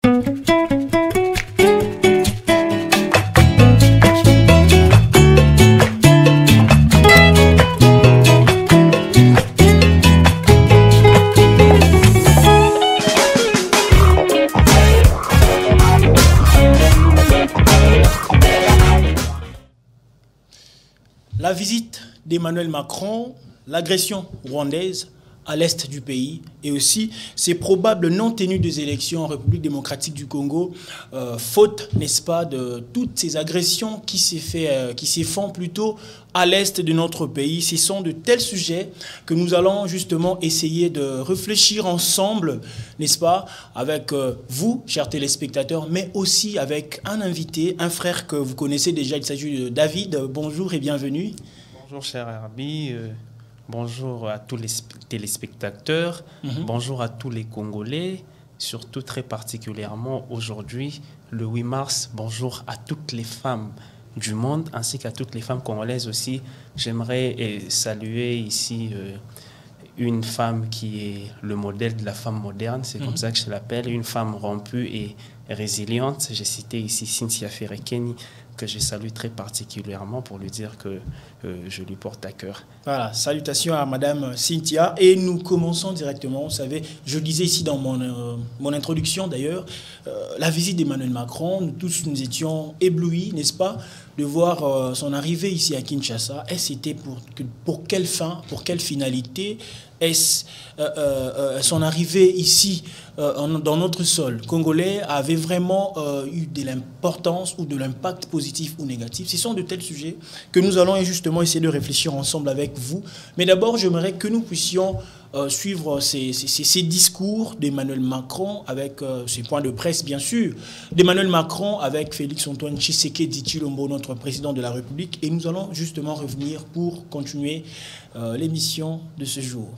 La visite d'Emmanuel Macron, l'agression rwandaise à l'est du pays et aussi ces probables non-tenues des élections en République démocratique du Congo, faute, n'est-ce pas, de toutes ces agressions qui se font plutôt à l'est de notre pays. Ce sont de tels sujets que nous allons justement essayer de réfléchir ensemble, n'est-ce pas, avec vous, chers téléspectateurs, mais aussi avec un invité, un frère que vous connaissez déjà, il s'agit de David. Bonjour et bienvenue. Bonjour cher Herbie, bonjour à tous les téléspectateurs, bonjour à tous les Congolais, surtout très particulièrement aujourd'hui, le 8 mars, bonjour à toutes les femmes du monde ainsi qu'à toutes les femmes congolaises aussi. J'aimerais saluer ici une femme qui est le modèle de la femme moderne, c'est comme ça que je l'appelle, une femme rompue et résiliente. J'ai cité ici Cynthia Ferekeni, que je salue très particulièrement pour lui dire que je lui porte à cœur. Voilà, salutations à Madame Cynthia. Et nous commençons directement. Vous savez, je disais ici dans mon introduction d'ailleurs, la visite d'Emmanuel Macron, nous tous nous étions éblouis, n'est-ce pas, de voir son arrivée ici à Kinshasa. Et c'était pour quelle fin, pour quelle finalité est-ce son arrivée ici dans notre sol congolais avait vraiment eu de l'importance ou de l'impact positif ou négatif? Ce sont de tels sujets que nous allons justement essayer de réfléchir ensemble avec vous. Mais d'abord, j'aimerais que nous puissions suivre ces discours d'Emmanuel Macron avec ses points de presse, bien sûr, d'Emmanuel Macron avec Félix-Antoine Tshisekedi Tshilombo, notre président de la République. Et nous allons justement revenir pour continuer l'émission de ce jour.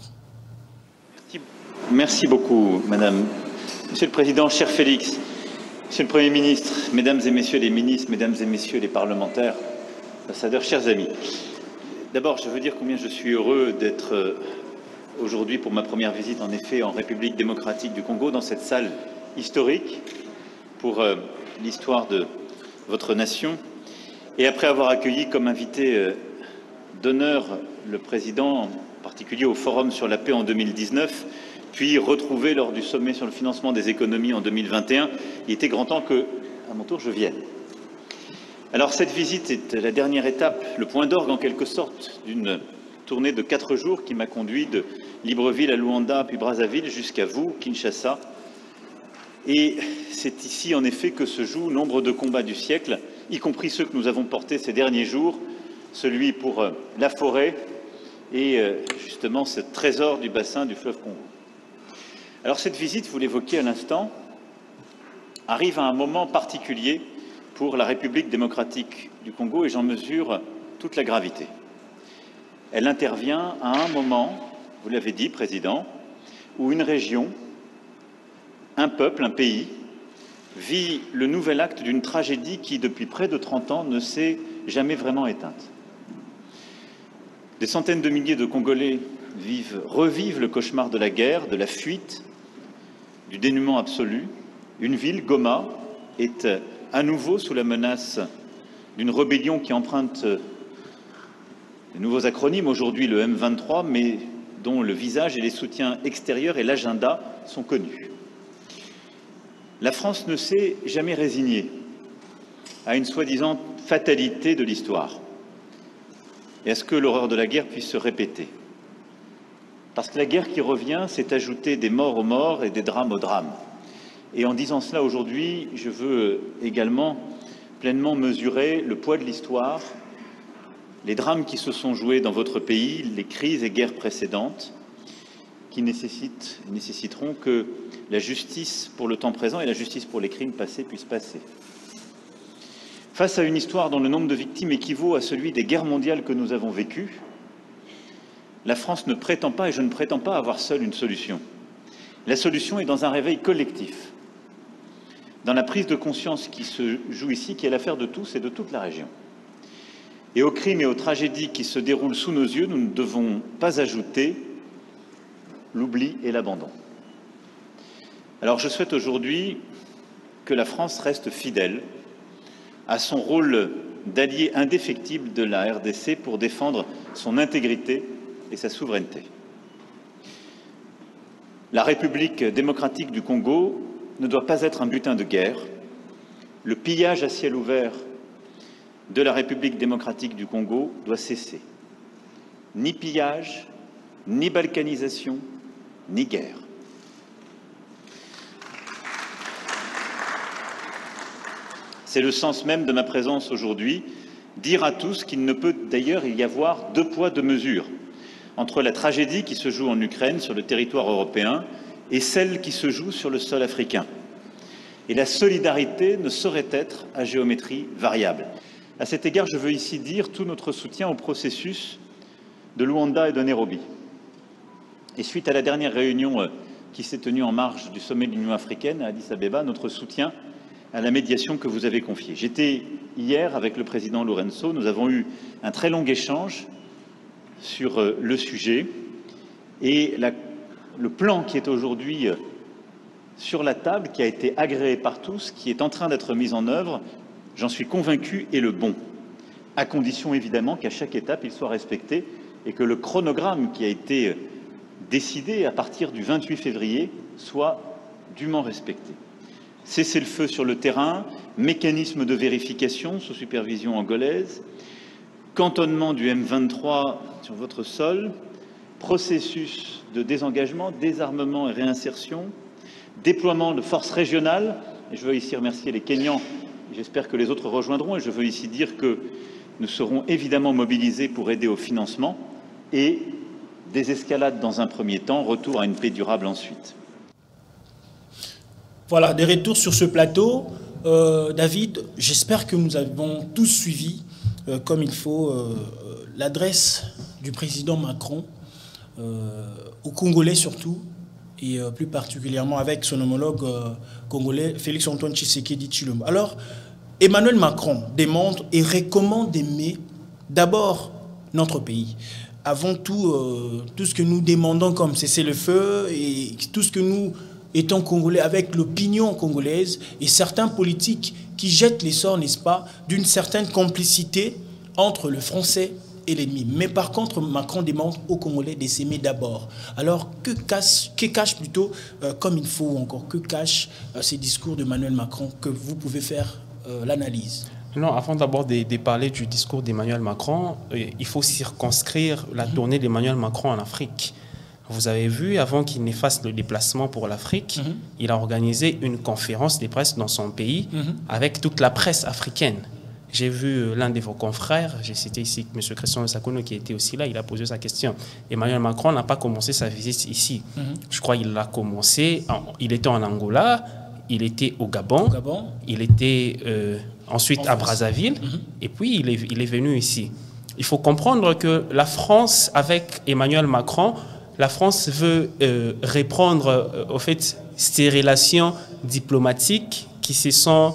Merci beaucoup, Madame. Monsieur le Président, cher Félix, Monsieur le Premier ministre, Mesdames et Messieurs les ministres, Mesdames et Messieurs les parlementaires, ambassadeurs, chers amis. D'abord, je veux dire combien je suis heureux d'être aujourd'hui pour ma première visite, en effet, en République démocratique du Congo, dans cette salle historique pour l'histoire de votre nation. Et après avoir accueilli comme invité d'honneur le Président, en particulier au Forum sur la paix en 2019, puis retrouvé lors du sommet sur le financement des économies en 2021, il était grand temps que, à mon tour, je vienne. Alors cette visite est la dernière étape, le point d'orgue en quelque sorte, d'une tournée de 4 jours qui m'a conduit de Libreville à Luanda, puis Brazzaville, jusqu'à vous, Kinshasa. Et c'est ici, en effet, que se jouent nombre de combats du siècle, y compris ceux que nous avons portés ces derniers jours, celui pour la forêt et justement ce trésor du bassin du fleuve Congo. Alors cette visite, vous l'évoquiez à l'instant, arrive à un moment particulier pour la République démocratique du Congo et j'en mesure toute la gravité. Elle intervient à un moment, vous l'avez dit, Président, où une région, un peuple, un pays, vit le nouvel acte d'une tragédie qui, depuis près de 30 ans, ne s'est jamais vraiment éteinte. Des centaines de milliers de Congolais revivent le cauchemar de la guerre, de la fuite, du dénuement absolu. Une ville, Goma, est à nouveau sous la menace d'une rébellion qui emprunte de nouveaux acronymes, aujourd'hui le M23, mais dont le visage et les soutiens extérieurs et l'agenda sont connus. La France ne s'est jamais résignée à une soi-disant fatalité de l'histoire et à ce que l'horreur de la guerre puisse se répéter. Parce que la guerre qui revient, c'est ajouter des morts aux morts et des drames aux drames. Et en disant cela aujourd'hui, je veux également pleinement mesurer le poids de l'histoire, les drames qui se sont joués dans votre pays, les crises et guerres précédentes, qui nécessiteront que la justice pour le temps présent et la justice pour les crimes passés puissent passer. Face à une histoire dont le nombre de victimes équivaut à celui des guerres mondiales que nous avons vécues, la France ne prétend pas, et je ne prétends pas, avoir seule une solution. La solution est dans un réveil collectif, dans la prise de conscience qui se joue ici, qui est l'affaire de tous et de toute la région. Et aux crimes et aux tragédies qui se déroulent sous nos yeux, nous ne devons pas ajouter l'oubli et l'abandon. Alors je souhaite aujourd'hui que la France reste fidèle à son rôle d'allié indéfectible de la RDC pour défendre son intégrité et sa souveraineté. La République démocratique du Congo ne doit pas être un butin de guerre. Le pillage à ciel ouvert de la République démocratique du Congo doit cesser. Ni pillage, ni balkanisation, ni guerre. C'est le sens même de ma présence aujourd'hui, dire à tous qu'il ne peut d'ailleurs y avoir deux poids, deux mesures entre la tragédie qui se joue en Ukraine, sur le territoire européen, et celle qui se joue sur le sol africain. Et la solidarité ne saurait être à géométrie variable. À cet égard, je veux ici dire tout notre soutien au processus de Luanda et de Nairobi. Et suite à la dernière réunion qui s'est tenue en marge du sommet de l'Union africaine à Addis Abeba, notre soutien à la médiation que vous avez confiée. J'étais hier avec le président Lourenço, nous avons eu un très long échange sur le sujet et le plan qui est aujourd'hui sur la table, qui a été agréé par tous, qui est en train d'être mis en œuvre, j'en suis convaincu, est le bon, à condition évidemment qu'à chaque étape il soit respecté et que le chronogramme qui a été décidé à partir du 28 février soit dûment respecté. Cessez-le-feu sur le terrain, mécanisme de vérification sous supervision angolaise, cantonnement du M23 sur votre sol, processus de désengagement, désarmement et réinsertion, déploiement de forces régionales, et je veux ici remercier les Kenyans, j'espère que les autres rejoindront, et je veux ici dire que nous serons évidemment mobilisés pour aider au financement, et désescalade dans un premier temps, retour à une paix durable ensuite. Voilà, des retours sur ce plateau. David, j'espère que nous avons tous suivi comme il faut l'adresse du président Macron aux Congolais surtout, et plus particulièrement avec son homologue congolais Félix-Antoine Tshisekedi Tshilombo. Alors, Emmanuel Macron demande et recommande d'aimer d'abord notre pays. Avant tout, tout ce que nous demandons comme cessez-le-feu et tout ce que nous étant congolais avec l'opinion congolaise et certains politiques qui jettent les sorts, n'est-ce pas, d'une certaine complicité entre le français et l'ennemi. Mais par contre, Macron demande aux Congolais de s'aimer d'abord. Alors, que cache plutôt, comme il faut encore, que cache ces discours d'Emmanuel Macron, que vous pouvez faire l'analyse? Non, avant d'abord de parler du discours d'Emmanuel Macron, il faut circonscrire la tournée d'Emmanuel Macron en Afrique. Vous avez vu, avant qu'il ne fasse le déplacement pour l'Afrique, il a organisé une conférence de presse dans son pays avec toute la presse africaine. J'ai vu l'un de vos confrères, j'ai cité ici M. Christian Sakono qui était aussi là, il a posé sa question. Emmanuel Macron n'a pas commencé sa visite ici. Je crois qu'il l'a commencé, il était en Angola, il était au Gabon, il était ensuite à Brazzaville, et puis il est venu ici. Il faut comprendre que la France, avec Emmanuel Macron, la France veut reprendre au fait ces relations diplomatiques qui se sont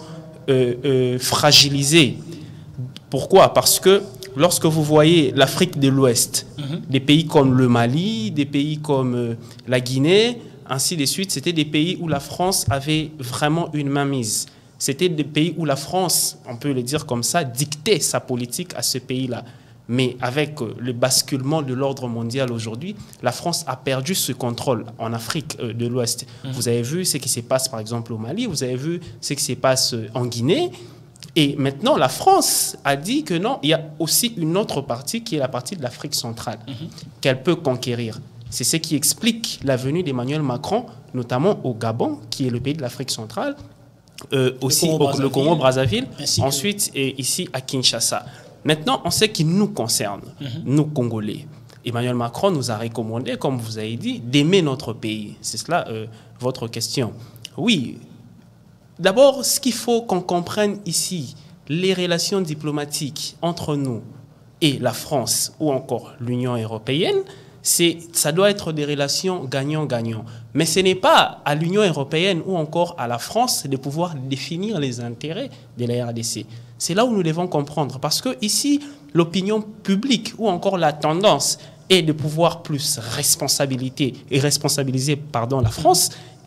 fragilisées. Pourquoi? Parce que lorsque vous voyez l'Afrique de l'Ouest, des pays comme le Mali, des pays comme la Guinée, ainsi de suite, c'était des pays où la France avait vraiment une mainmise. C'était des pays où la France, on peut le dire comme ça, dictait sa politique à ce pays-là. Mais avec le basculement de l'ordre mondial aujourd'hui, la France a perdu ce contrôle en Afrique de l'Ouest. Vous avez vu ce qui se passe par exemple au Mali, vous avez vu ce qui se passe en Guinée. Et maintenant, la France a dit que non, il y a aussi une autre partie qui est la partie de l'Afrique centrale, qu'elle peut conquérir. C'est ce qui explique la venue d'Emmanuel Macron, notamment au Gabon, qui est le pays de l'Afrique centrale, aussi le Congo-Brazzaville, ensuite et ici à Kinshasa. Maintenant, on sait qu'il nous concerne, nous Congolais. Emmanuel Macron nous a recommandé, comme vous avez dit, d'aimer notre pays. C'est cela votre question. Oui, d'abord, ce qu'il faut qu'on comprenne ici, les relations diplomatiques entre nous et la France ou encore l'Union européenne, ça doit être des relations gagnant-gagnant. Mais ce n'est pas à l'Union européenne ou encore à la France de pouvoir définir les intérêts de la RDC. C'est là où nous devons comprendre. Parce que ici, l'opinion publique ou encore la tendance est de pouvoir plus responsabiliser la France et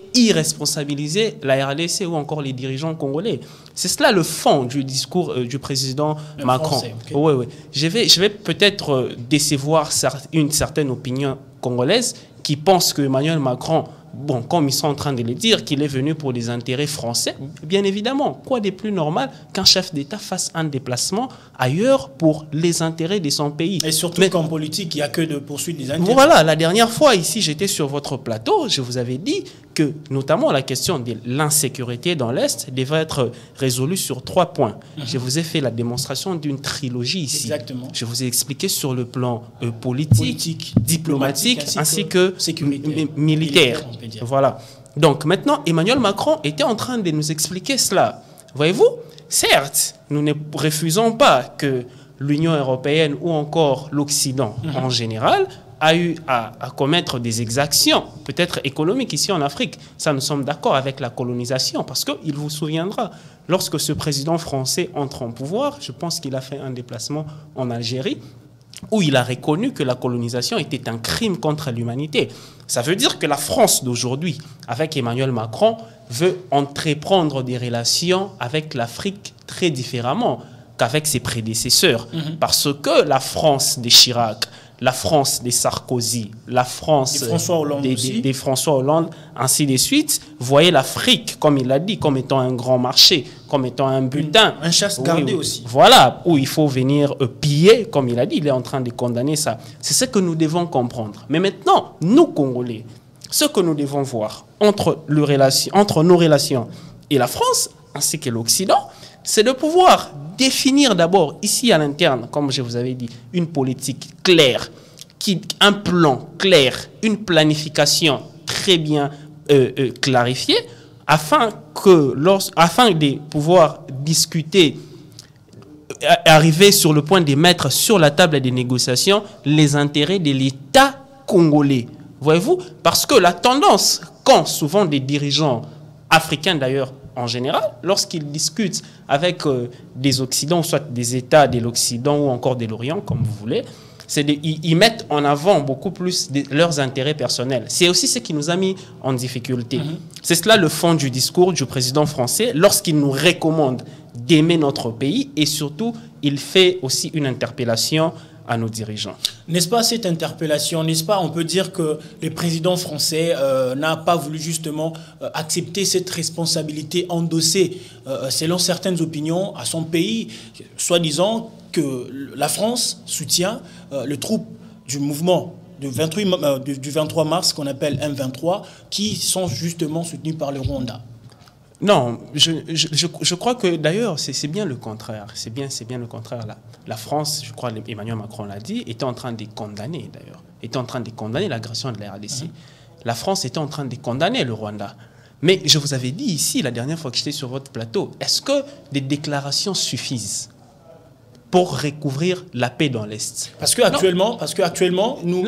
irresponsabiliser la RDC ou encore les dirigeants congolais. C'est cela le fond du discours du président Macron. Français, okay. Oui. Je vais peut-être décevoir une certaine opinion congolaise qui pense que Emmanuel Macron, bon, comme ils sont en train de le dire, qu'il est venu pour les intérêts français, bien évidemment, quoi de plus normal qu'un chef d'État fasse un déplacement ailleurs pour les intérêts de son pays. Et surtout qu'en politique, il n'y a que de poursuivre les intérêts. Voilà, la dernière fois, ici, j'étais sur votre plateau, je vous avais dit que, notamment, la question de l'insécurité dans l'Est devait être résolue sur 3 points. Je vous ai fait la démonstration d'une trilogie ici. Exactement. Je vous ai expliqué sur le plan politique, diplomatique, ainsi que militaire. Voilà. Donc maintenant, Emmanuel Macron était en train de nous expliquer cela. Voyez-vous, certes, nous ne refusons pas que l'Union européenne ou encore l'Occident en général a eu à commettre des exactions, peut-être économiques ici en Afrique. Ça, nous sommes d'accord avec la colonisation, parce qu'il vous souviendra, lorsque ce président français entre en pouvoir, je pense qu'il a fait un déplacement en Algérie, où il a reconnu que la colonisation était un crime contre l'humanité. Ça veut dire que la France d'aujourd'hui, avec Emmanuel Macron, veut entreprendre des relations avec l'Afrique très différemment qu'avec ses prédécesseurs. Parce que la France des Chirac, la France des Sarkozy, la France des François Hollande, ainsi de suite, voyait l'Afrique, comme il l'a dit, comme étant un grand marché, comme étant un butin. Un chasse gardée aussi. Voilà, où il faut venir piller, comme il a dit, il est en train de condamner ça. C'est ce que nous devons comprendre. Mais maintenant, nous, Congolais, ce que nous devons voir entre nos relations et la France, ainsi que l'Occident, c'est de pouvoir définir d'abord, ici à l'interne, comme je vous avais dit, une politique claire, un plan clair, une planification très bien clarifiée, afin de pouvoir discuter, arriver sur le point de mettre sur la table des négociations les intérêts de l'État congolais. Voyez-vous? Parce que la tendance, quand souvent des dirigeants africains d'ailleurs, en général, lorsqu'ils discutent avec des Occidents, soit des États de l'Occident ou encore de l'Orient, comme vous voulez, ils mettent en avant beaucoup plus leurs intérêts personnels. C'est aussi ce qui nous a mis en difficulté. C'est cela le fond du discours du président français lorsqu'il nous recommande d'aimer notre pays et surtout, il fait aussi une interpellation à nos dirigeants. N'est-ce pas cette interpellation, n'est-ce pas, on peut dire que le président français n'a pas voulu justement accepter cette responsabilité endossée, selon certaines opinions, à son pays, soi-disant que la France soutient les troupes du mouvement du 23 mars qu'on appelle M23, qui sont justement soutenus par le Rwanda. Non, je crois que d'ailleurs, c'est bien le contraire. C'est bien le contraire. La France, je crois, Emmanuel Macron l'a dit, était en train de condamner d'ailleurs. Était en train de condamner l'agression de la RDC. La France était en train de condamner le Rwanda. Mais je vous avais dit ici, la dernière fois que j'étais sur votre plateau, est-ce que des déclarations suffisent pour recouvrir la paix dans l'Est? Parce qu'actuellement, nous,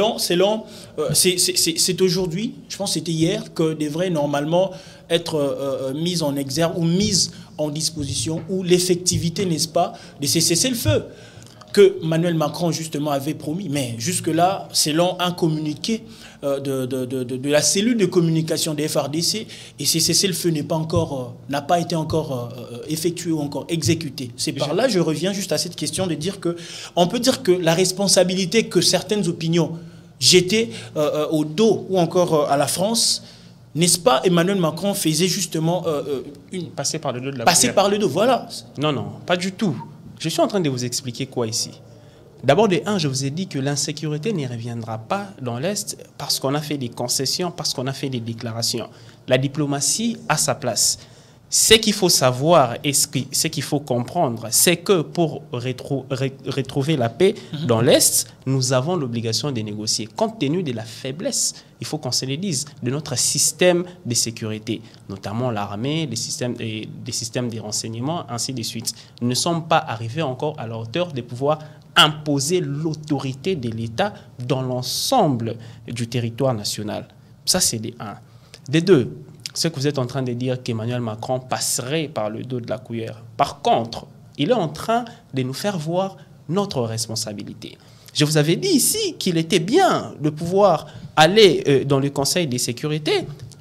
c'est aujourd'hui, je pense que c'était hier, que devrait normalement être mise en exergue ou mise en disposition, ou l'effectivité, n'est-ce pas, de ces cessez-le-feu que Emmanuel Macron justement avait promis. Mais jusque-là, selon un communiqué de la cellule de communication des FARDC, et ces cessez-le-feu n'a pas été encore effectué ou encore exécuté. C'est par là, je reviens juste à cette question de dire que, on peut dire que la responsabilité que certaines opinions jetaient au dos ou encore à la France, n'est-ce pas, Emmanuel Macron faisait justement passer par le dos de la passer par le dos, voilà. Non, pas du tout. Je suis en train de vous expliquer quoi ici. D'abord, je vous ai dit que l'insécurité ne reviendra pas dans l'Est parce qu'on a fait des concessions, parce qu'on a fait des déclarations. La diplomatie a sa place. Ce qu'il faut savoir et ce qu'il faut comprendre, c'est que pour retrouver la paix dans l'Est, nous avons l'obligation de négocier. Compte tenu de la faiblesse, il faut qu'on se le dise, de notre système de sécurité, notamment l'armée, des systèmes de renseignement, ainsi de suite. Nous ne sommes pas arrivés encore à la hauteur de pouvoir imposer l'autorité de l'État dans l'ensemble du territoire national. Ça, c'est des 1. Des 2, ce que vous êtes en train de dire qu'Emmanuel Macron passerait par le dos de la cuillère. Par contre, il est en train de nous faire voir notre responsabilité. Je vous avais dit ici qu'il était bien de pouvoir aller dans le Conseil de sécurité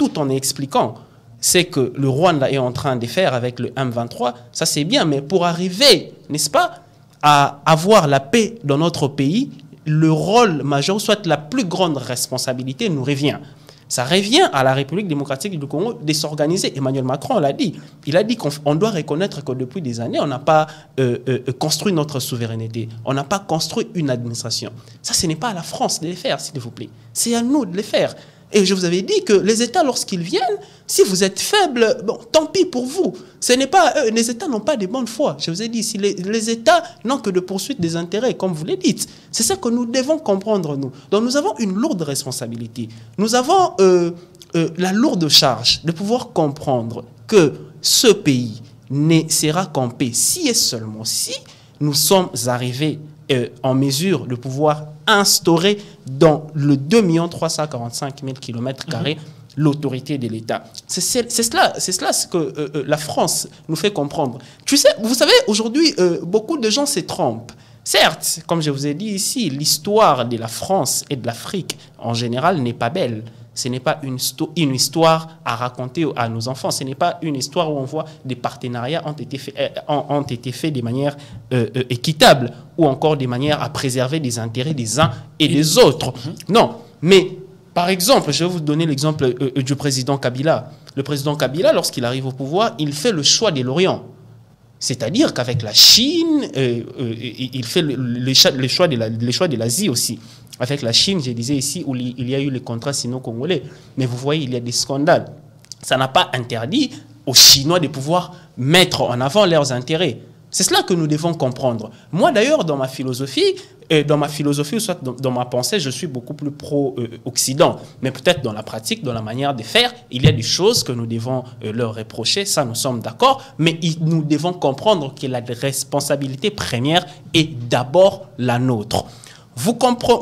tout en expliquant c'est que le Rwanda est en train de faire avec le M23, ça c'est bien, mais pour arriver, n'est-ce pas, à avoir la paix dans notre pays, le rôle majeur, soit la plus grande responsabilité, nous revient. Ça revient à la République démocratique du Congo de s'organiser. Emmanuel Macron l'a dit. Il a dit qu'on doit reconnaître que depuis des années, on n'a pas construit notre souveraineté. On n'a pas construit une administration. Ça, ce n'est pas à la France de le faire, s'il vous plaît. C'est à nous de le faire. Et je vous avais dit que les États, lorsqu'ils viennent, si vous êtes faible, bon, tant pis pour vous. Ce n'est pas eux. Les États n'ont pas de bonne foi. Je vous ai dit, si les États n'ont que de poursuite des intérêts, comme vous le dites. C'est ça que nous devons comprendre, nous. Donc nous avons une lourde responsabilité. Nous avons la lourde charge de pouvoir comprendre que ce pays ne sera qu'en paix si et seulement si nous sommes arrivés en mesure de pouvoir instaurer dans le 2 345 000 km² l'autorité de l'État. C'est cela ce que la France nous fait comprendre. Tu sais, vous savez, aujourd'hui, beaucoup de gens se trompent. Certes, comme je vous ai dit ici, l'histoire de la France et de l'Afrique en général n'est pas belle. Ce n'est pas une histoire à raconter à nos enfants. Ce n'est pas une histoire où on voit des partenariats ont été faits de manière équitable ou encore de manière à préserver les intérêts des uns et des autres. Non, mais par exemple, je vais vous donner l'exemple du président Kabila. Le président Kabila, lorsqu'il arrive au pouvoir, il fait le choix de l'Orient. C'est-à-dire qu'avec la Chine, il fait le choix de l'Asie aussi. Avec la Chine, je disais ici, où il y a eu les contrats sino-congolais. Mais vous voyez, il y a des scandales. Ça n'a pas interdit aux Chinois de pouvoir mettre en avant leurs intérêts. C'est cela que nous devons comprendre. Moi, d'ailleurs, dans ma philosophie, ou soit dans ma pensée, je suis beaucoup plus pro-Occident. Mais peut-être dans la pratique, dans la manière de faire, il y a des choses que nous devons leur reprocher. Ça, nous sommes d'accord. Mais nous devons comprendre que la responsabilité première est d'abord la nôtre. Vous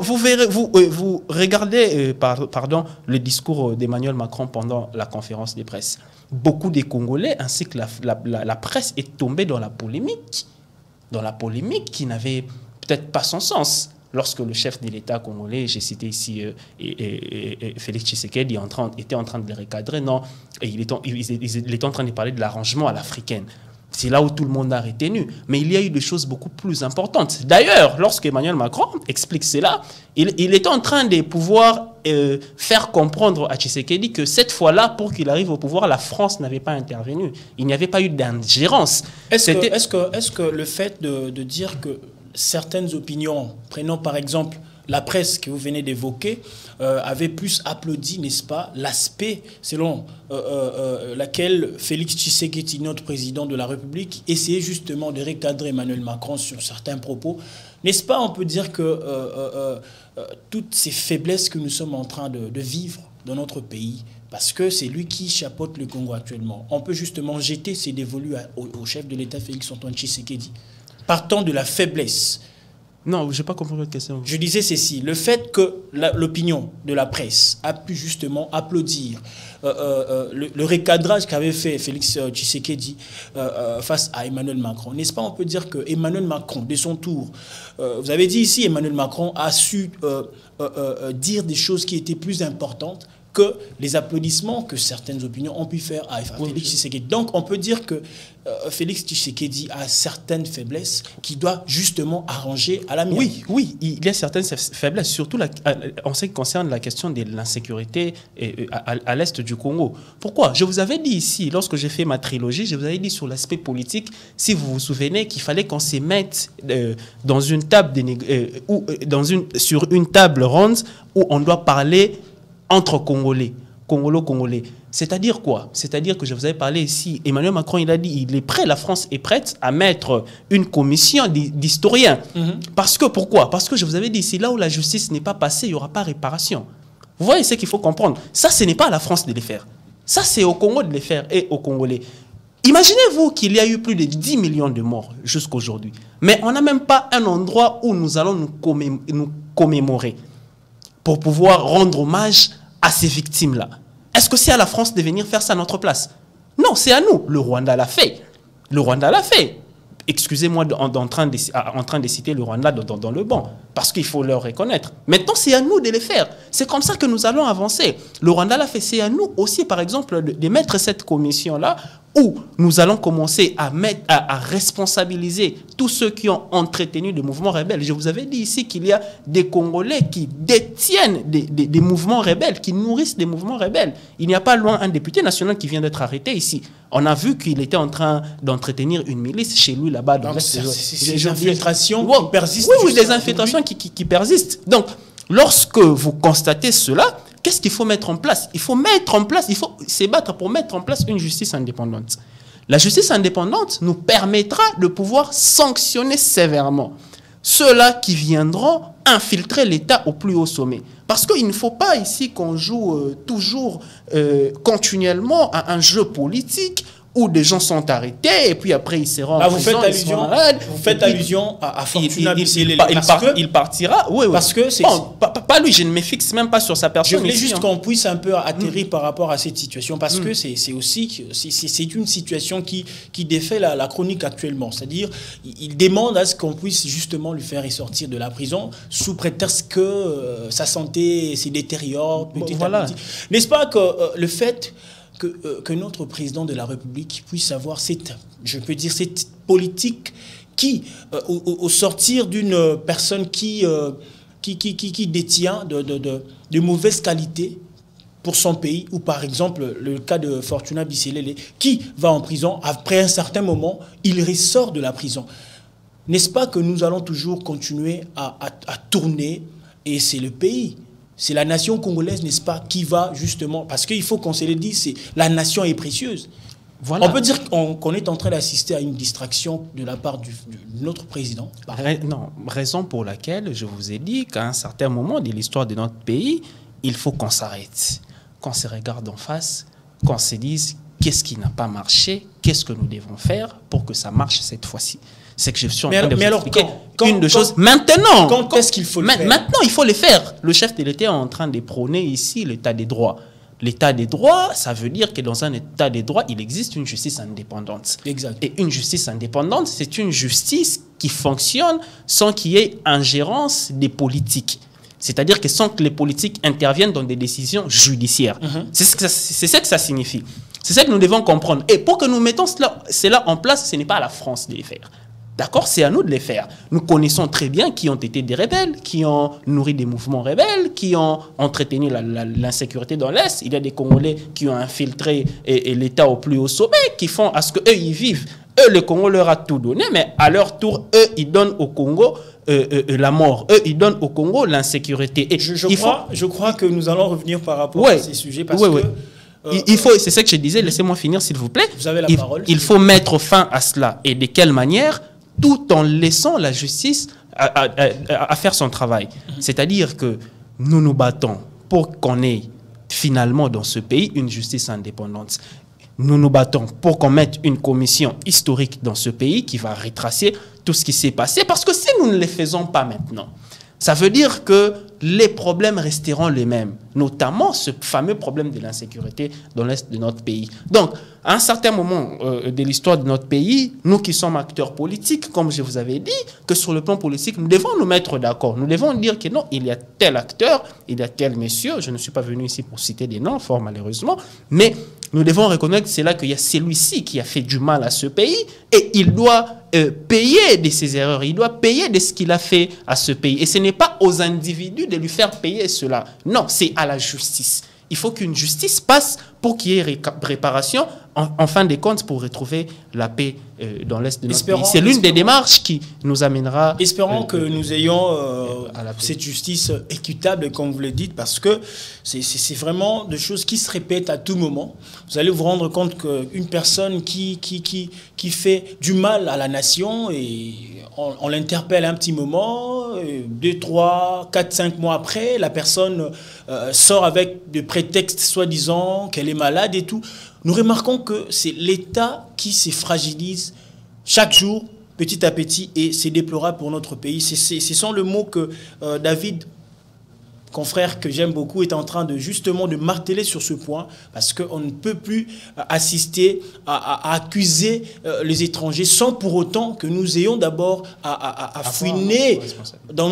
regardez le discours d'Emmanuel Macron pendant la conférence de presse. Beaucoup des Congolais ainsi que la presse est tombée dans la polémique qui n'avait peut-être pas son sens. Lorsque le chef de l'État congolais, j'ai cité ici Félix Tshisekedi, était en train de les recadrer, non, il était en train de parler de l'arrangement à l'africaine. C'est là où tout le monde a retenu. Mais il y a eu des choses beaucoup plus importantes. D'ailleurs, lorsque Emmanuel Macron explique cela, il était en train de pouvoir faire comprendre à Tshisekedi que cette fois-là, pour qu'il arrive au pouvoir, la France n'avait pas intervenu. Il n'y avait pas eu d'ingérence. Est-ce que le fait de dire que certaines opinions, prenons par exemple la presse que vous venez d'évoquer, avait plus applaudi, n'est-ce pas, l'aspect selon laquelle Félix Tshisekedi, notre président de la République, essayait justement de recadrer Emmanuel Macron sur certains propos. N'est-ce pas, on peut dire que toutes ces faiblesses que nous sommes en train de vivre dans notre pays, parce que c'est lui qui chapeaute le Congo actuellement, on peut justement jeter ces dévolus au chef de l'État, Félix Antoine Tshisekedi, partant de la faiblesse. Non, je n'ai pas compris votre question. Je disais ceci, le fait que l'opinion de la presse a pu justement applaudir le recadrage qu'avait fait Félix Tshisekedi face à Emmanuel Macron. N'est-ce pas, on peut dire que Emmanuel Macron, de son tour, vous avez dit ici, Emmanuel Macron a su dire des choses qui étaient plus importantes que les applaudissements que certaines opinions ont pu faire à Félix Tshisekedi. Donc, on peut dire que Félix Tshisekedi a certaines faiblesses qui doit justement arranger à la mienne. Oui, il y a certaines faiblesses, surtout en ce qui concerne la question de l'insécurité à l'est du Congo. Pourquoi? Je vous avais dit ici, lorsque j'ai fait ma trilogie, je vous avais dit sur l'aspect politique, si vous vous souvenez, qu'il fallait qu'on se mette dans une table sur une table ronde où on doit parler entre Congolais, Congolo-Congolais. C'est-à-dire quoi? C'est-à-dire que je vous avais parlé ici, Emmanuel Macron, il a dit, il est prêt, la France est prête à mettre une commission d'historiens. Parce que, pourquoi? Parce que je vous avais dit, ici, là où la justice n'est pas passée, il n'y aura pas réparation. Vous voyez ce qu'il faut comprendre. Ça, ce n'est pas à la France de le faire. Ça, c'est au Congo de le faire et aux Congolais. Imaginez-vous qu'il y a eu plus de 10 millions de morts jusqu'à aujourd'hui. Mais on n'a même pas un endroit où nous allons nous commémorer pour pouvoir rendre hommage à ces victimes-là. Est-ce que c'est à la France de venir faire ça à notre place? Non, c'est à nous. Le Rwanda l'a fait. Le Rwanda l'a fait. Excusez-moi en train de citer le Rwanda dans le banc, parce qu'il faut le reconnaître. Maintenant, c'est à nous de le faire. C'est comme ça que nous allons avancer. Le Rwanda l'a fait, c'est à nous aussi, par exemple, de mettre cette commission-là où nous allons commencer à responsabiliser tous ceux qui ont entretenu des mouvements rebelles. Je vous avais dit ici qu'il y a des Congolais qui détiennent des mouvements rebelles, qui nourrissent des mouvements rebelles. Il n'y a pas loin un député national qui vient d'être arrêté ici. On a vu qu'il était en train d'entretenir une milice chez lui là-bas. C'est des infiltrations qui persistent. Oui, des infiltrations qui persistent. Donc, lorsque vous constatez cela, qu'est-ce qu'il faut mettre en place? Il faut se battre pour mettre en place une justice indépendante. La justice indépendante nous permettra de pouvoir sanctionner sévèrement ceux-là qui viendront infiltrer l'État au plus haut sommet. Parce qu'il ne faut pas ici qu'on joue toujours continuellement à un jeu politique où des gens sont arrêtés et puis après ils seront en prison. Vous faites allusion à Fortuna Bisselele. Il partira. Oui. Parce que c'est... Bon, pas lui, je ne me fixe même pas sur sa personne. Je voulais juste qu'on puisse un peu atterrir par rapport à cette situation parce que c'est aussi c'est une situation qui défait la chronique actuellement. C'est-à-dire, il demande à ce qu'on puisse justement lui faire ressortir de la prison sous prétexte que sa santé se détériore petit à petit. N'est-ce pas que le fait que notre président de la République puisse avoir cette politique qui, au sortir d'une personne qui détient de mauvaises qualités pour son pays, ou par exemple le cas de Fortuna Bisselele, qui va en prison, après un certain moment, il ressort de la prison. N'est-ce pas que nous allons toujours continuer à tourner, et c'est le pays, c'est la nation congolaise, n'est-ce pas, qui va justement... Parce qu'il faut qu'on se le dise, la nation est précieuse. Voilà. On peut dire qu'on est en train d'assister à une distraction de la part de notre président. Non, raison pour laquelle je vous ai dit qu'à un certain moment de l'histoire de notre pays, il faut qu'on s'arrête, qu'on se regarde en face, qu'on se dise qu'est-ce qui n'a pas marché, qu'est-ce que nous devons faire pour que ça marche cette fois-ci. C'est que je suis en train de vous expliquer une chose. Maintenant, quand est-ce qu'il faut le faire? Maintenant, il faut le faire. Le chef de l'État est en train de prôner ici l'état des droits. L'état des droits, ça veut dire que dans un état des droits, il existe une justice indépendante. Exact. Et une justice indépendante, c'est une justice qui fonctionne sans qu'il y ait ingérence des politiques. C'est-à-dire que sans que les politiques interviennent dans des décisions judiciaires. C'est ça que ça signifie. C'est ça que nous devons comprendre. Et pour que nous mettons cela en place, ce n'est pas à la France de les faire. D'accord, c'est à nous de les faire. Nous connaissons très bien qui ont été des rebelles, qui ont nourri des mouvements rebelles, qui ont entretenu l'insécurité dans l'Est. Il y a des Congolais qui ont infiltré l'État au plus haut sommet, qui font à ce qu'eux, ils vivent. Eux, le Congo leur a tout donné, mais à leur tour, eux, ils donnent au Congo la mort. Eux, ils donnent au Congo l'insécurité. Je crois que nous allons revenir par rapport à ces sujets parce que... c'est ça que je disais, laissez-moi finir s'il vous plaît. Vous avez la parole. Il faut mettre fin à cela. Et de quelle manière? Tout en laissant la justice à faire son travail. C'est-à-dire que nous nous battons pour qu'on ait finalement dans ce pays une justice indépendante. Nous nous battons pour qu'on mette une commission historique dans ce pays qui va retracer tout ce qui s'est passé. Parce que si nous ne le faisons pas maintenant, ça veut dire que les problèmes resteront les mêmes, notamment ce fameux problème de l'insécurité dans l'Est de notre pays. Donc, à un certain moment de l'histoire de notre pays, nous qui sommes acteurs politiques, comme je vous avais dit, que sur le plan politique, nous devons nous mettre d'accord. Nous devons dire que non, il y a tel acteur, il y a tel monsieur, je ne suis pas venu ici pour citer des noms, fort malheureusement, mais nous devons reconnaître que c'est là qu'il y a celui-ci qui a fait du mal à ce pays et il doit payer de ses erreurs, il doit payer de ce qu'il a fait à ce pays. Et ce n'est pas aux individus de lui faire payer cela. Non, c'est à la justice. Il faut qu'une justice passe pour qu'il y ait réparation, en fin de compte, pour retrouver la paix dans l'Est de notre pays. C'est l'une des démarches qui nous amènera... Espérons que nous ayons cette justice équitable, comme vous le dites, parce que c'est vraiment des choses qui se répètent à tout moment. Vous allez vous rendre compte qu'une personne qui fait du mal à la nation, et on l'interpelle un petit moment, 2, 3, 4, 5 mois après, la personne sort avec des prétextes soi-disant qu'elle est malade et tout. Nous remarquons que c'est l'État qui se fragilise chaque jour, petit à petit, et c'est déplorable pour notre pays. Ce sont le mot que David confrère que j'aime beaucoup, est en train de justement de marteler sur ce point, parce qu'on ne peut plus assister à accuser les étrangers sans pour autant que nous ayons d'abord à fouiner dans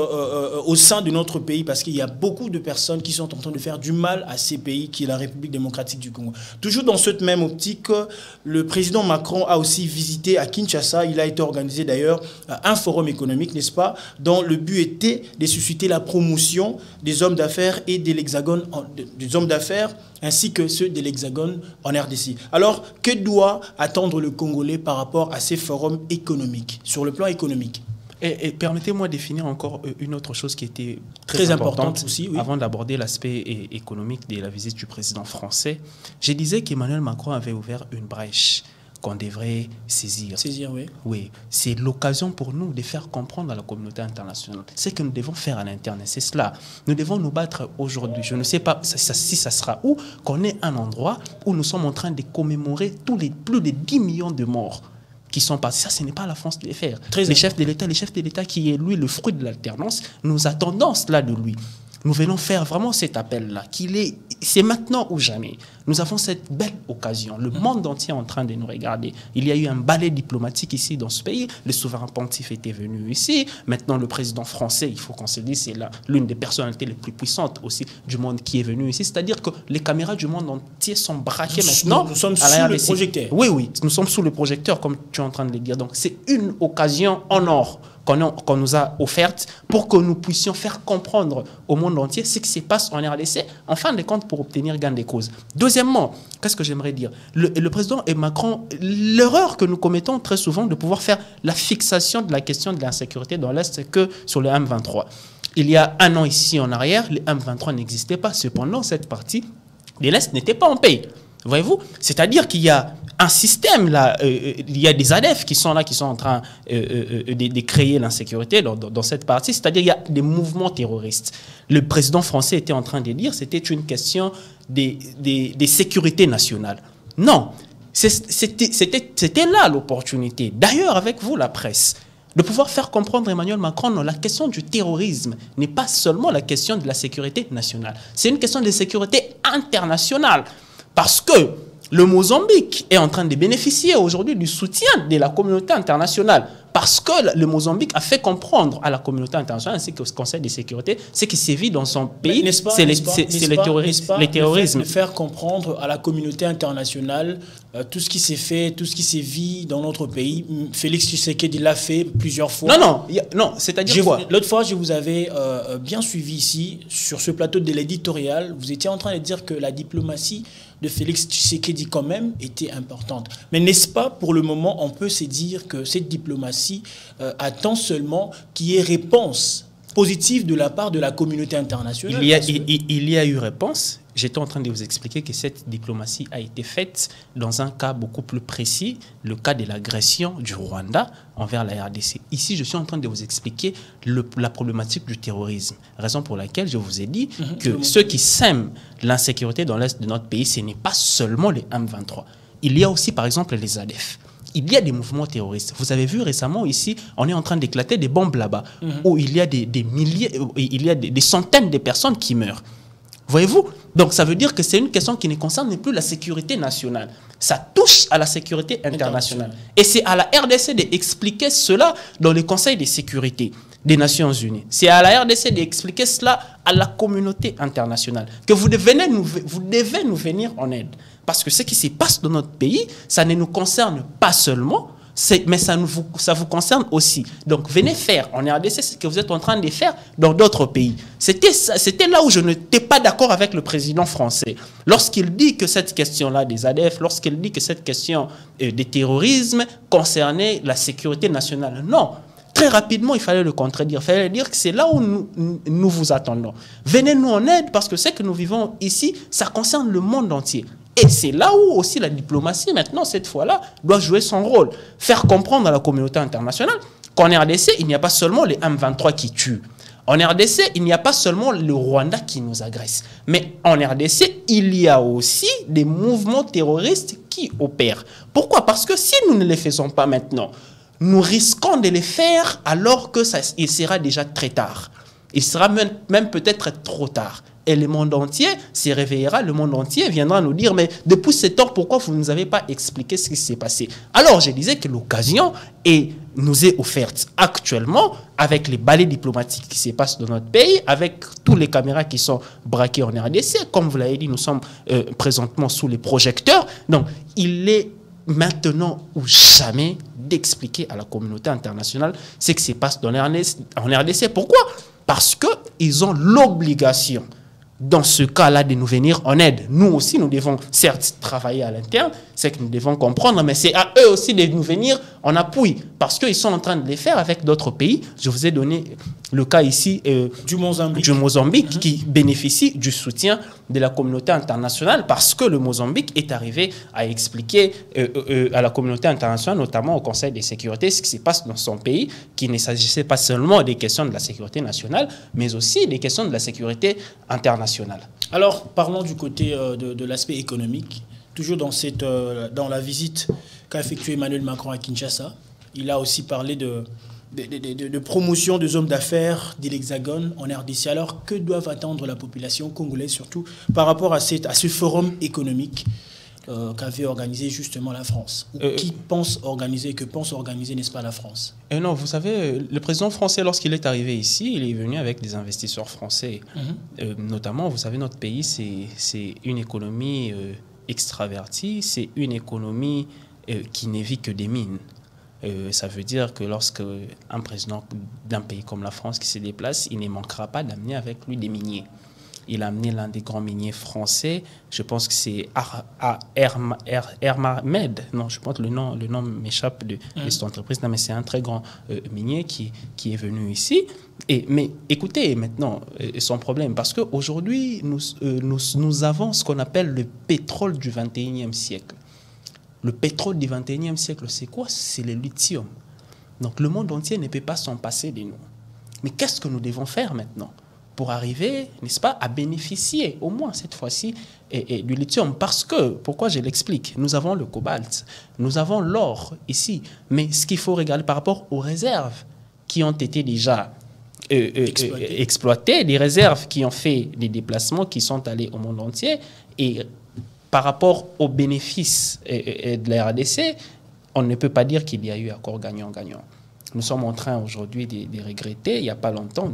au sein de notre pays, parce qu'il y a beaucoup de personnes qui sont en train de faire du mal à ces pays qui est la République démocratique du Congo. Toujours dans cette même optique, le président Macron a aussi visité à Kinshasa. Il a été organisé d'ailleurs un forum économique, n'est-ce pas, dont le but était de susciter la promotion des hommes d'affaires et de l'Hexagone, des hommes d'affaires ainsi que ceux de l'Hexagone en RDC. Alors, que doit attendre le Congolais par rapport à ces forums économiques, sur le plan économique? Et permettez-moi de définir encore une autre chose qui était très importante aussi, oui. Avant d'aborder l'aspect économique de la visite du président français. Je disais qu'Emmanuel Macron avait ouvert une brèche qu'on devrait saisir. Saisir, oui. Oui, c'est l'occasion pour nous de faire comprendre à la communauté internationale ce que nous devons faire à l'interne. C'est cela. Nous devons nous battre aujourd'hui. Je ne sais pas si ça sera où, qu'on ait un endroit où nous sommes en train de commémorer plus de 10 millions de morts qui sont passés. Ça, ce n'est pas à la France de les faire. Les chefs de l'État qui est, lui, le fruit de l'alternance, nous attendons cela de lui. Nous venons faire vraiment cet appel-là, c'est maintenant ou jamais. Nous avons cette belle occasion. Le monde entier est en train de nous regarder. Il y a eu un balai diplomatique ici dans ce pays. Le souverain pontife était venu ici. Maintenant, le président français, il faut qu'on se dise, c'est l'une des personnalités les plus puissantes aussi du monde qui est venu ici. C'est-à-dire que les caméras du monde entier sont braquées maintenant. Nous sommes sous le projecteur. Oui, nous sommes sous le projecteur, comme tu es en train de le dire. Donc, c'est une occasion en or qu'on nous a offerte pour que nous puissions faire comprendre au monde entier ce qui se passe en RDC, en fin de compte, pour obtenir gain de cause. Deuxièmement, qu'est-ce que j'aimerais dire? Le président et Macron, l'erreur que nous commettons très souvent de pouvoir faire la fixation de la question de l'insécurité dans l'Est que sur le M23. Il y a un an ici en arrière, le M23 n'existait pas. Cependant, cette partie de l'Est n'était pas en paix. Voyez-vous? C'est-à-dire qu'il y a un système là, il y a des ADF qui sont là, qui sont en train de créer l'insécurité dans cette partie. C'est-à-dire qu'il y a des mouvements terroristes. Le président français était en train de dire que c'était une question des sécurités nationales. Non, c'était là l'opportunité. D'ailleurs, avec vous, la presse, de pouvoir faire comprendre Emmanuel Macron, non, la question du terrorisme n'est pas seulement la question de la sécurité nationale. C'est une question de sécurité internationale. Parce que le Mozambique est en train de bénéficier aujourd'hui du soutien de la communauté internationale. Parce que le Mozambique a fait comprendre à la communauté internationale ainsi qu'au Conseil de sécurité ce qui sévit dans son pays, c'est le terrorisme. De faire comprendre à la communauté internationale tout ce qui s'est fait, tout ce qui s'est vu dans notre pays. Félix Tshisekedi l'a fait plusieurs fois. Non, c'est-à-dire quoi? L'autre fois, je vous avais bien suivi ici, sur ce plateau de l'éditorial. Vous étiez en train de dire que la diplomatie de Félix Tshisekedi quand même était importante. Mais n'est-ce pas, pour le moment, on peut se dire que cette diplomatie attend seulement qu'il y ait réponse positive de la part de la communauté internationale? Il y a eu réponse. J'étais en train de vous expliquer que cette diplomatie a été faite dans un cas beaucoup plus précis, le cas de l'agression du Rwanda envers la RDC. Ici, je suis en train de vous expliquer la problématique du terrorisme. Raison pour laquelle je vous ai dit que ceux qui sèment l'insécurité dans l'Est de notre pays, ce n'est pas seulement les M23. Il y a aussi, par exemple, les ADF. Il y a des mouvements terroristes. Vous avez vu récemment ici, on est en train d'éclater des bombes là-bas, où il y a des milliers, il y a des centaines de personnes qui meurent. Voyez-vous? Donc ça veut dire que c'est une question qui ne concerne plus la sécurité nationale. Ça touche à la sécurité internationale. Et c'est à la RDC d'expliquer cela dans le Conseil de sécurité des Nations Unies. C'est à la RDC d'expliquer cela à la communauté internationale. Que vous devez nous venir en aide. Parce que ce qui se passe dans notre pays, ça ne nous concerne pas seulement, mais ça vous concerne aussi. Donc, venez faire en RDC ce que vous êtes en train de faire dans d'autres pays. C'était là où je n'étais pas d'accord avec le président français. Lorsqu'il dit que cette question-là des ADF, lorsqu'il dit que cette question du terrorisme concernait la sécurité nationale. Non. Très rapidement, il fallait le contredire. Il fallait dire que c'est là où nous vous attendons. Venez nous en aide parce que ce que nous vivons ici, ça concerne le monde entier. Et c'est là où aussi la diplomatie, maintenant, cette fois-là, doit jouer son rôle. Faire comprendre à la communauté internationale qu'en RDC, il n'y a pas seulement les M23 qui tuent. En RDC, il n'y a pas seulement le Rwanda qui nous agresse. Mais en RDC, il y a aussi des mouvements terroristes qui opèrent. Pourquoi? Parce que si nous ne les faisons pas maintenant, nous risquons de les faire alors que il sera déjà très tard. il sera même peut-être trop tard. Et le monde entier s'y réveillera, le monde entier viendra nous dire, mais depuis ce temps, pourquoi vous ne nous avez pas expliqué ce qui s'est passé? Alors, je disais que l'occasion nous est offerte actuellement avec les balais diplomatiques qui se passent dans notre pays, avec tous les caméras qui sont braquées en RDC. Comme vous l'avez dit, nous sommes présentement sous les projecteurs. Donc, il est maintenant ou jamais d'expliquer à la communauté internationale ce qui se passe en RDC. Pourquoi? Parce qu'ils ont l'obligation, dans ce cas-là, de nous venir en aide. Nous aussi, nous devons certes travailler à l'interne, c'est que nous devons comprendre, mais c'est à eux aussi de nous venir en appui, parce qu'ils sont en train de les faire avec d'autres pays. Je vous ai donné le cas ici du Mozambique, qui bénéficie du soutien de la communauté internationale, parce que le Mozambique est arrivé à expliquer à la communauté internationale, notamment au Conseil de sécurité, ce qui se passe dans son pays, qu'il ne s'agissait pas seulement des questions de la sécurité nationale, mais aussi des questions de la sécurité internationale. Alors, parlons du côté de l'aspect économique. Toujours dans la visite qu'a effectuée Emmanuel Macron à Kinshasa, il a aussi parlé de promotion des hommes d'affaires de l'Hexagone en RDC. Alors, que doivent attendre la population congolaise, surtout par rapport à ce forum économique qu'avait organisé justement la France? Qui pense organiser, n'est-ce pas, la France? Non, vous savez, le président français, lorsqu'il est arrivé ici, il est venu avec des investisseurs français. Notamment, vous savez, notre pays, c'est une économie extravertie, c'est une économie qui ne vit que des mines. Ça veut dire que lorsque un président d'un pays comme la France qui se déplace, il ne manquera pas d'amener avec lui des miniers. Il a amené l'un des grands miniers français, je pense que c'est Ermamed, non, je pense que le nom m'échappe de cette entreprise, non, mais c'est un très grand minier qui est venu ici. Mais écoutez maintenant son problème, parce qu'aujourd'hui, nous avons ce qu'on appelle le pétrole du 21e siècle. Le pétrole du 21e siècle, c'est quoi? C'est le lithium. Donc le monde entier ne peut pas s'en passer de nous. Mais qu'est-ce que nous devons faire maintenant pour arriver, n'est-ce pas, à bénéficier au moins cette fois-ci du lithium? Parce que, pourquoi je l'explique, nous avons le cobalt, nous avons l'or ici, mais ce qu'il faut regarder par rapport aux réserves qui ont été déjà exploitées, des réserves qui ont fait des déplacements, qui sont allés au monde entier, et par rapport aux bénéfices de la RDC, on ne peut pas dire qu'il y a eu accord gagnant-gagnant. Nous sommes en train aujourd'hui de regretter, il n'y a pas longtemps,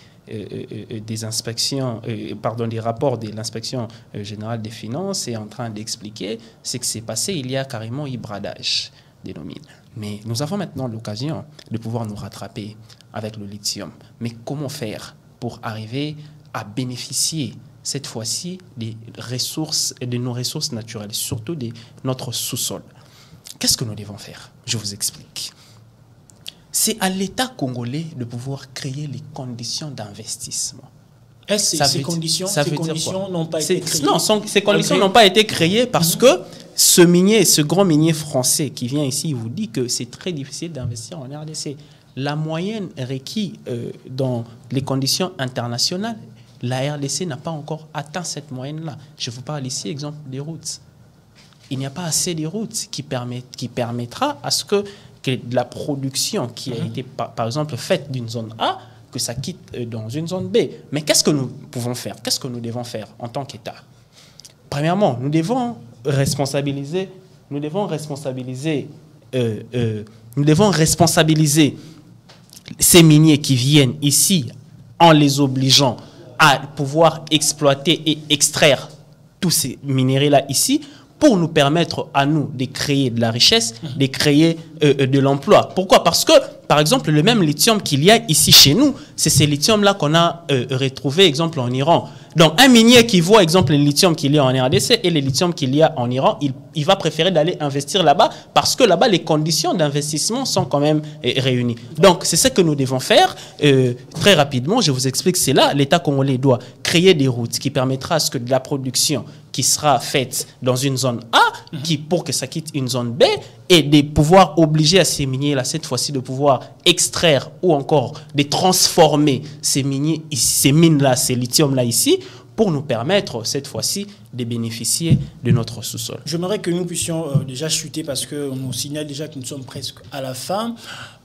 des inspections, des rapports de l'inspection générale des finances est en train d'expliquer ce qui s'est passé. Il y a carrément eu bradage des mines. Mais nous avons maintenant l'occasion de pouvoir nous rattraper avec le lithium. Mais comment faire pour arriver à bénéficier cette fois-ci des ressources et de nos ressources naturelles, surtout de notre sous-sol? Qu'est-ce que nous devons faire? Je vous explique. C'est à l'État congolais de pouvoir créer les conditions d'investissement. Est-ce que ces conditions n'ont pas été créées? Non, ces conditions n'ont pas été créées parce que ce grand minier français qui vient ici, il vous dit que c'est très difficile d'investir en RDC. La moyenne requise dans les conditions internationales, la RDC n'a pas encore atteint cette moyenne-là. Je vous parle ici, exemple, des routes. Il n'y a pas assez de routes qui permettra à ce que la production qui a été, par exemple, faite d'une zone A, que ça quitte dans une zone B. Mais qu'est-ce que nous pouvons faire? Qu'est-ce que nous devons faire en tant qu'État? Premièrement, nous devons responsabiliser ces miniers qui viennent ici en les obligeant à pouvoir exploiter et extraire tous ces minéraux-là ici, pour nous permettre à nous de créer de la richesse, de créer de l'emploi. Pourquoi? Parce que, par exemple, le même lithium qu'il y a ici chez nous, c'est ce lithium-là qu'on a retrouvé, exemple, en Iran. Donc, un minier qui voit, exemple, le lithium qu'il y a en RDC et le lithium qu'il y a en Iran, il va préférer d'aller investir là-bas parce que là-bas, les conditions d'investissement sont quand même réunies. Donc, c'est ce que nous devons faire. Très rapidement, je vous explique, c'est là, l'État congolais doit créer des routes qui permettra à ce que de la production qui sera faite dans une zone A, pour que ça quitte une zone B, et de pouvoir obliger à ces miniers-là, cette fois-ci, de pouvoir extraire ou encore de transformer ces mines-là, ces lithiums-là ici, pour nous permettre, cette fois-ci, de bénéficier de notre sous-sol. J'aimerais que nous puissions déjà chuter, parce qu'on nous signale déjà que nous sommes presque à la fin.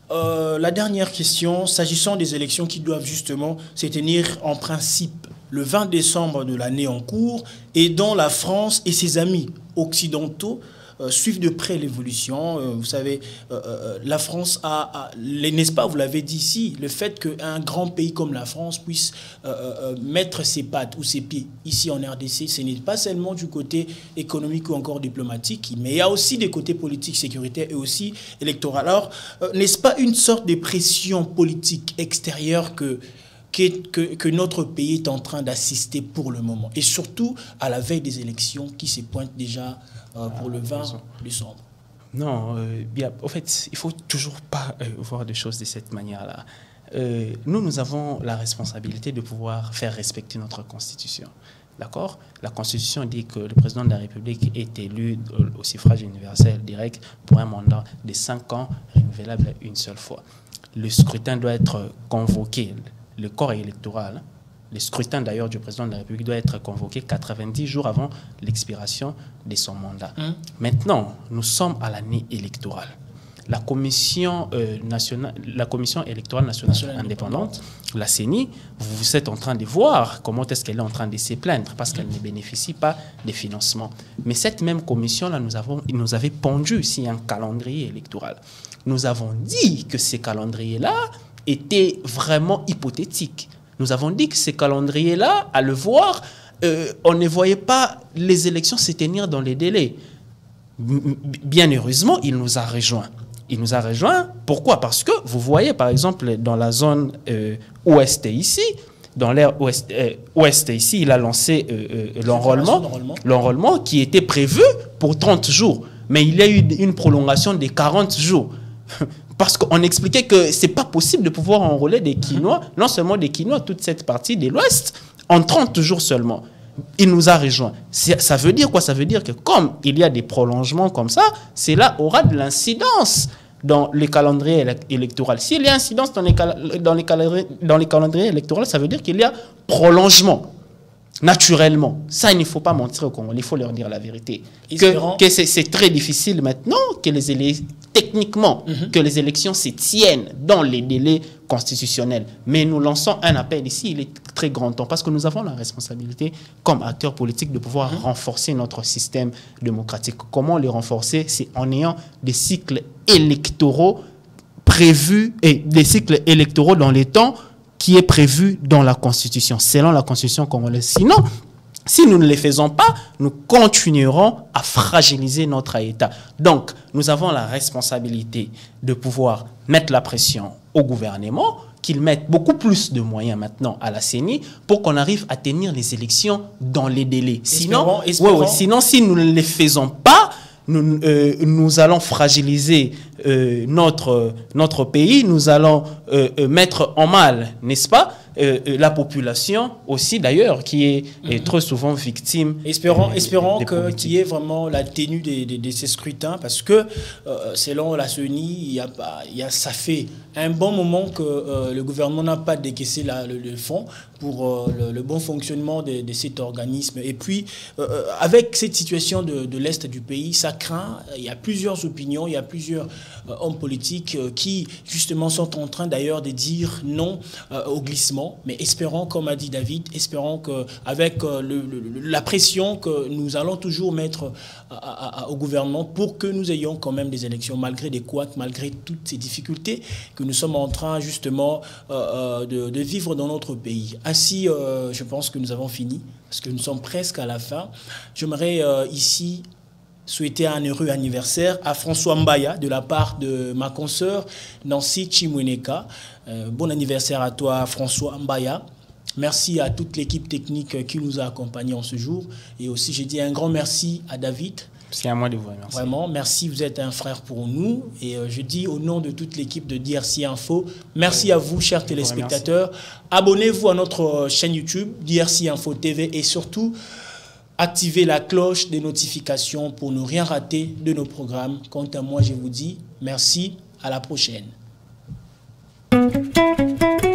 la dernière question, s'agissant des élections qui doivent justement se tenir en principe le 20 décembre de l'année en cours et dont la France et ses amis occidentaux suivent de près l'évolution. Vous savez, la France n'est-ce pas, vous l'avez dit ici, le fait qu'un grand pays comme la France puisse mettre ses pattes ou ses pieds ici en RDC, ce n'est pas seulement du côté économique ou encore diplomatique, mais il y a aussi des côtés politiques, sécuritaires et aussi électoraux. Alors, n'est-ce pas une sorte de pression politique extérieure que notre pays est en train d'assister pour le moment, et surtout à la veille des élections qui se pointent déjà pour le 20 décembre? Non, bien, en fait, il ne faut toujours pas voir des choses de cette manière-là. Nous avons la responsabilité de pouvoir faire respecter notre Constitution. D'accord? La Constitution dit que le président de la République est élu au suffrage universel direct pour un mandat de 5 ans, renouvelable une seule fois. Le scrutin doit être convoqué, le corps électoral, le scrutin d'ailleurs du président de la République doit être convoqué 90 jours avant l'expiration de son mandat. Maintenant, nous sommes à l'année électorale. La commission électorale nationale indépendante, la CENI, vous êtes en train de voir comment est-ce qu'elle est en train de se plaindre parce qu'elle ne bénéficie pas des financements. Mais cette même commission-là, nous avait pondu ici un calendrier électoral. Nous avons dit que ces calendriers-là étaient vraiment hypothétiques. Nous avons dit que ces calendriers-là, à le voir, on ne voyait pas les élections se tenir dans les délais. Bien heureusement, il nous a rejoints. Il nous a rejoints. Pourquoi? Parce que vous voyez, par exemple, dans la zone ouest ici, dans l'aire ouest ici, il a lancé l'enrôlement qui était prévu pour 30 jours. Mais il y a eu une prolongation de 40 jours. Parce qu'on expliquait que ce n'est pas possible de pouvoir enrôler des Quinois, non seulement des Quinois, toute cette partie de l'Ouest, en 30 jours seulement. Il nous a rejoints. Ça veut dire quoi? Ça veut dire que comme il y a des prolongements comme ça, cela aura de l'incidence dans les calendriers électoraux. S'il y a incidence dans les calendriers électoraux, ça veut dire qu'il y a prolongement. Naturellement. Ça, il ne faut pas mentir aux Congolais, il faut leur dire la vérité. Que c'est très difficile maintenant que techniquement, que les élections se tiennent dans les délais constitutionnels. Mais nous lançons un appel ici, il est très grand temps, parce que nous avons la responsabilité, comme acteurs politiques, de pouvoir renforcer notre système démocratique. Comment le renforcer? C'est en ayant des cycles électoraux prévus, et des cycles électoraux dans les temps qui est prévu dans la Constitution, selon la Constitution congolaise. Sinon, si nous ne les faisons pas, nous continuerons à fragiliser notre État. Donc, nous avons la responsabilité de pouvoir mettre la pression au gouvernement, qu'il mette beaucoup plus de moyens maintenant à la CENI pour qu'on arrive à tenir les élections dans les délais. Sinon, sinon si nous ne les faisons pas, nous allons fragiliser notre pays, nous allons mettre en mal, n'est-ce pas, la population aussi d'ailleurs, qui est trop souvent victime. Espérons qu'il y ait vraiment la tenue de ces scrutins, parce que selon la CENI, ça fait un bon moment que le gouvernement n'a pas décaissé le fonds pour le bon fonctionnement de cet organisme. Et puis, avec cette situation de l'Est du pays, ça craint. Il y a plusieurs opinions, il y a plusieurs hommes politiques qui, justement, sont en train d'ailleurs de dire non au glissement. Mais espérons, comme a dit David, espérons qu'avec la pression que nous allons toujours mettre au gouvernement pour que nous ayons quand même des élections, malgré des couacs, malgré toutes ces difficultés que nous sommes en train, justement, de vivre dans notre pays. Ainsi, je pense que nous avons fini, parce que nous sommes presque à la fin. J'aimerais ici souhaiter un heureux anniversaire à François Mbaya de la part de ma consoeur Nancy Chimweneka. Bon anniversaire à toi, François Mbaya. Merci à toute l'équipe technique qui nous a accompagnés en ce jour. Et aussi, j'ai dit un grand merci à David. C'est à moi de vous remercier. Vraiment, merci, vous êtes un frère pour nous. Et je dis au nom de toute l'équipe de DRC Info, merci à vous, chers téléspectateurs. Abonnez-vous à notre chaîne YouTube, DRC Info TV, et surtout, activez la cloche des notifications pour ne rien rater de nos programmes. Quant à moi, je vous dis merci, à la prochaine.